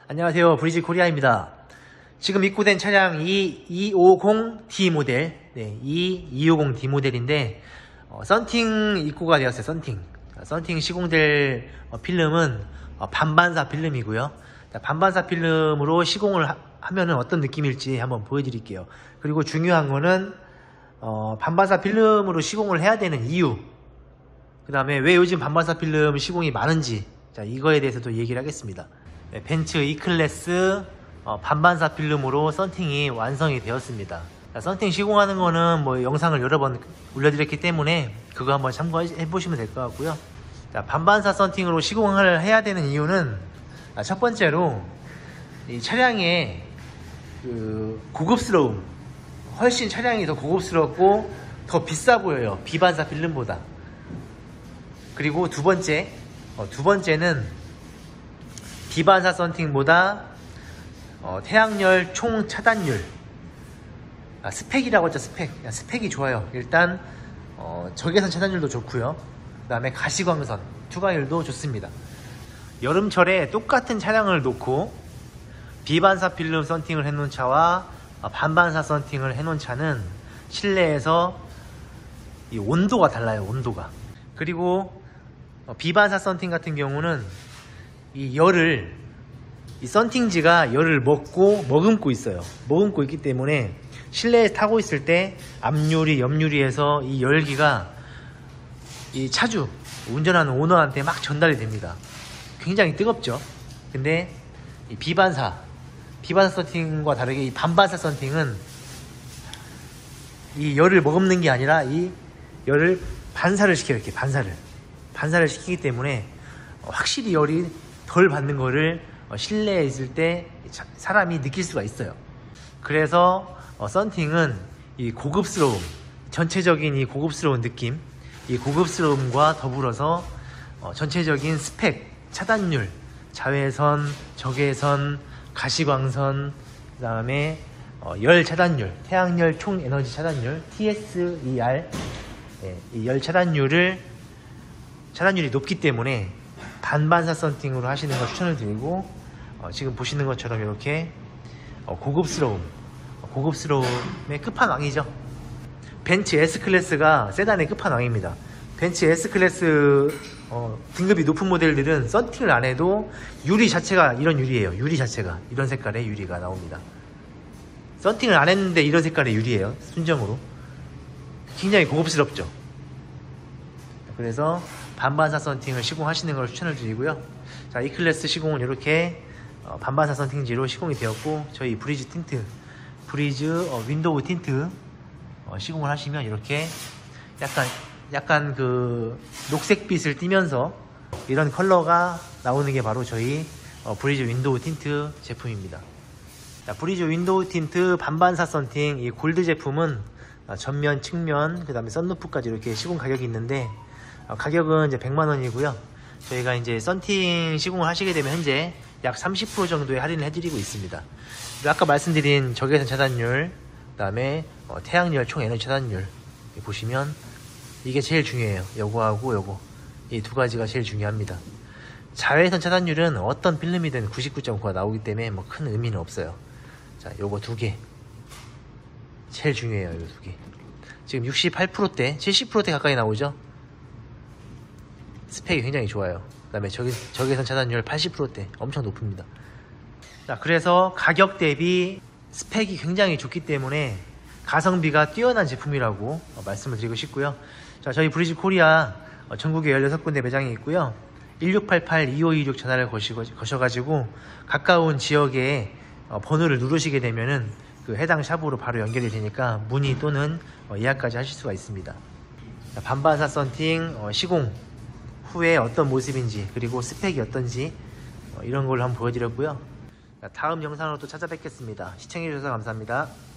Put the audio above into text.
안녕하세요. 브리지 코리아입니다. 지금 입고된 차량 250D 모델, 250D 모델인데 썬팅 입고가 되었어요. 썬팅 시공될 필름은 반반사 필름이고요. 반반사 필름으로 시공을 하면은 어떤 느낌일지 한번 보여드릴게요. 그리고 중요한 거는 반반사 필름으로 시공을 해야 되는 이유, 그 다음에 왜 요즘 반반사 필름 시공이 많은지, 이거에 대해서도 얘기를 하겠습니다. 벤츠 E클래스 반반사 필름으로 썬팅이 완성이 되었습니다. 썬팅 시공하는 거는 영상을 여러 번 올려드렸기 때문에 그거 한번 참고해 보시면 될 것 같고요. 반반사 썬팅으로 시공을 해야 되는 이유는 첫 번째로 이 차량의 고급스러움, 훨씬 차량이 더 고급스럽고 더 비싸 보여요, 비반사 필름보다. 그리고 두 번째는 비반사 썬팅보다 태양열 총 차단율, 스펙이라고 했죠. 스펙이 좋아요. 일단 적외선 차단율도 좋고요. 그 다음에 가시광선 투과율도 좋습니다. 여름철에 똑같은 차량을 놓고 비반사 필름 썬팅을 해놓은 차와 반반사 썬팅을 해놓은 차는 실내에서 이 온도가 달라요. 온도가. 그리고 비반사 썬팅 같은 경우는 이 썬팅지가 열을 머금고 있어요. 머금고 있기 때문에 실내에 타고 있을 때 앞유리, 옆유리에서 이 열기가 이 차주, 운전하는 오너한테 막 전달이 됩니다. 굉장히 뜨겁죠. 근데 이 비반사 썬팅과 다르게 이 반반사 썬팅은 이 열을 머금는 게 아니라 이 열을 반사를 시켜요. 이렇게 반사를 시키기 때문에 확실히 열이 덜 받는 거를 실내에 있을 때 사람이 느낄 수가 있어요. 그래서 썬팅은 이 고급스러움, 전체적인 이 고급스러운 느낌, 이 고급스러움과 더불어서 전체적인 스펙, 차단율, 자외선, 적외선, 가시광선, 그 다음에 열 차단율, 태양열 총 에너지 차단율, TSER, 이 열 차단율이 높기 때문에 반반사 썬팅으로 하시는 걸 추천을 드리고, 지금 보시는 것처럼 이렇게 고급스러움의 끝판왕이죠. 벤츠 S클래스가 세단의 끝판왕입니다. 벤츠 S클래스 등급이 높은 모델들은 썬팅을 안 해도 유리 자체가 이런 유리예요. 유리 자체가 이런 색깔의 유리가 나옵니다. 썬팅을 안 했는데 이런 색깔의 유리예요. 순정으로. 굉장히 고급스럽죠. 그래서 반반사 썬팅을 시공하시는 걸 추천을 드리고요. 자, E클래스 시공은 이렇게 반반사 썬팅지로 시공이 되었고, 저희 브리즈 윈도우 틴트 시공을 하시면 이렇게 약간 그 녹색빛을 띠면서 이런 컬러가 나오는 게 바로 저희 브리즈 윈도우 틴트 제품입니다. 자, 브리즈 윈도우 틴트 반반사 썬팅, 이 골드 제품은 전면, 측면, 그 다음에 썬루프까지 이렇게 시공 가격이 있는데, 가격은 이제 100만원이고요. 저희가 이제 썬팅 시공을 하시게 되면 현재 약 30% 정도의 할인을 해드리고 있습니다. 그리고 아까 말씀드린 적외선 차단율, 그 다음에 태양열 총 에너지 차단율 보시면 이게 제일 중요해요. 요거하고 요거, 이 두 가지가 제일 중요합니다. 자외선 차단율은 어떤 필름이든 99.9가 나오기 때문에 큰 의미는 없어요. 자, 요거 두 개 제일 중요해요. 요 두 개. 지금 68%대, 70%대 가까이 나오죠. 스펙이 굉장히 좋아요. 그 다음에 적외선 차단율 80%대, 엄청 높습니다. 자, 그래서 가격 대비 스펙이 굉장히 좋기 때문에 가성비가 뛰어난 제품이라고 말씀을 드리고 싶고요. 자, 저희 브리지 코리아 전국에 16군데 매장이 있고요. 1688-2526 전화를 거셔가지고 가까운 지역에 번호를 누르시게 되면은 그 해당 샵으로 바로 연결이 되니까 문의 또는 예약까지 하실 수가 있습니다. 자, 반반사 썬팅 시공 후에 어떤 모습인지, 그리고 스펙이 어떤지 이런 걸 한번 보여드렸고요. 다음 영상으로 또 찾아뵙겠습니다. 시청해주셔서 감사합니다.